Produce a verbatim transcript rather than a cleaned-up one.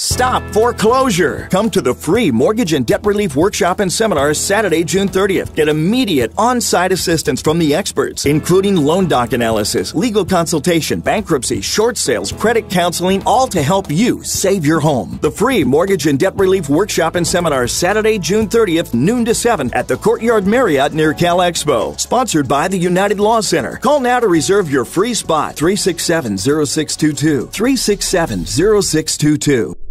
Stop foreclosure. Come to the free Mortgage and Debt Relief Workshop and Seminar Saturday, June thirtieth. Get immediate on-site assistance from the experts, including loan doc analysis, legal consultation, bankruptcy, short sales, credit counseling, all to help you save your home. The free Mortgage and Debt Relief Workshop and Seminar Saturday, June thirtieth, noon to seven at the Courtyard Marriott near Cal Expo. Sponsored by the United Law Center. Call now to reserve your free spot. three six seven, zero six two two. three six seven, zero six two two.